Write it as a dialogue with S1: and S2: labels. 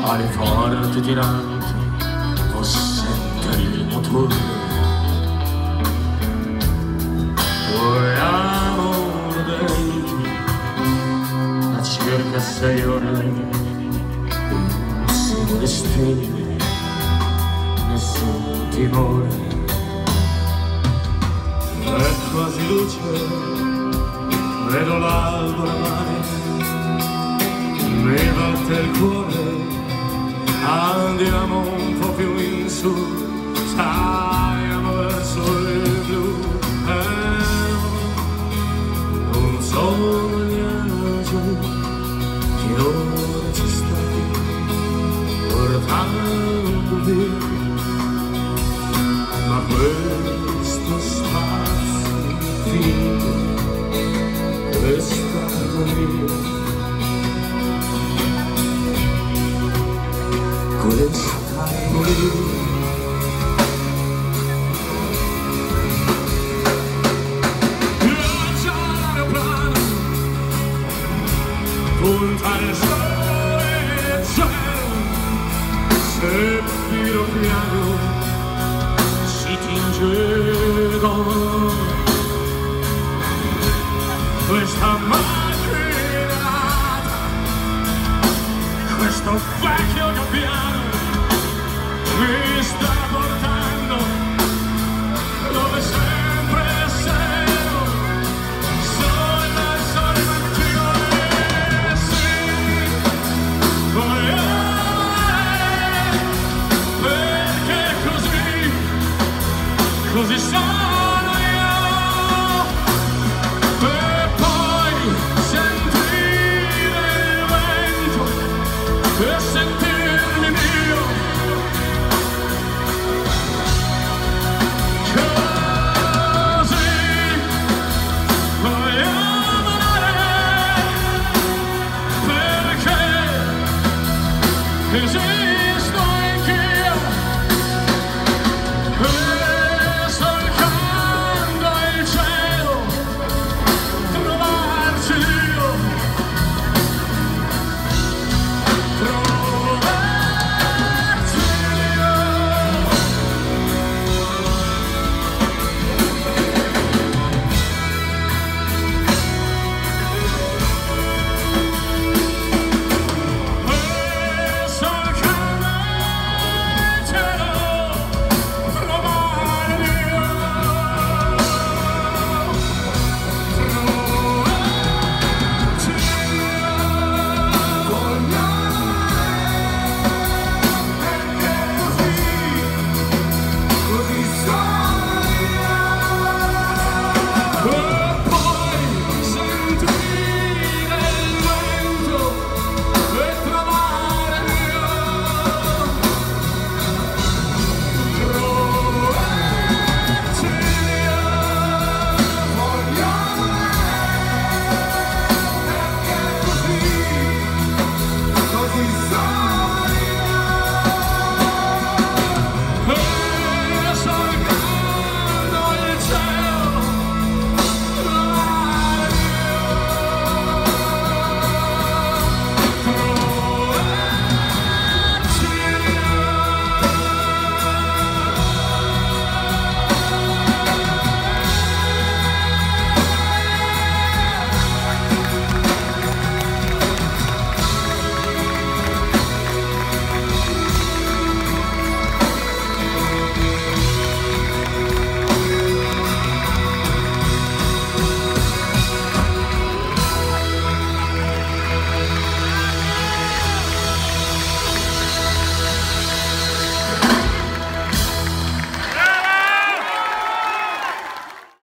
S1: ali forti tiranti, possente il motore. Vogliamo dentro a circa 6 ore, siamo le stelle, nessun timore. È quasi luce, vedo l'alba oramai, mi batte il cuore, andiamo un po' più in su, saliamo verso il blu. Non sognaggio che ora ci stai portando via, ma questo spazio infinito, questa agonia, questa agonia. Viaggiare piano, puntare il sole e il cielo, se tiro piano si tinge d'oro. Questa macchinata, questo vecchio gabbiano,